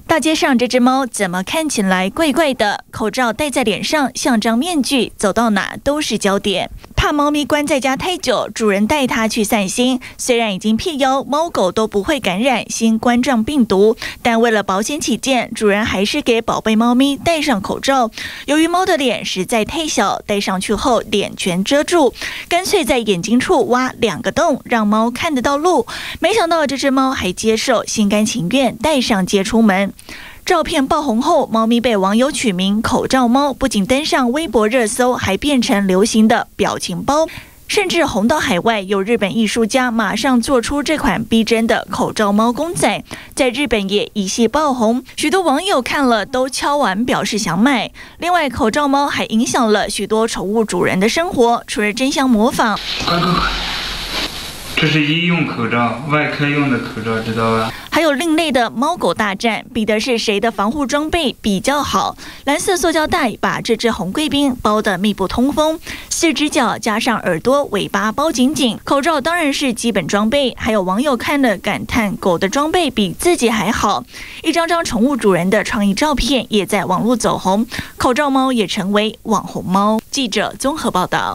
大街上这只猫怎么看起来怪怪的？口罩戴在脸上像张面具，走到哪都是焦点。怕猫咪关在家太久，主人带它去散心。虽然已经辟谣，猫狗都不会感染新冠状病毒，但为了保险起见，主人还是给宝贝猫咪戴上口罩。由于猫的脸实在太小，戴上去后脸全遮住，干脆在眼睛处挖2个洞，让猫看得到路。没想到这只猫还接受，心甘情愿戴上街出门。照片爆红后，猫咪被网友取名“口罩猫”，不仅登上微博热搜，还变成流行的表情包，甚至红到海外。有日本艺术家马上做出这款逼真的口罩猫公仔，在日本也一系爆红，许多网友看了都敲碗表示想买。另外，口罩猫还影响了许多宠物主人的生活，除了争相模仿。 这是医用口罩，外科用的口罩，知道吧？ 还有另类的猫狗大战，比的是谁的防护装备比较好。蓝色塑胶袋把这只红贵宾包得密不通风，4只脚加上耳朵、尾巴包紧紧。口罩当然是基本装备，还有网友看了感叹狗的装备比自己还好。一张张宠物主人的创意照片也在网络走红，口罩猫也成为网红猫。记者综合报道。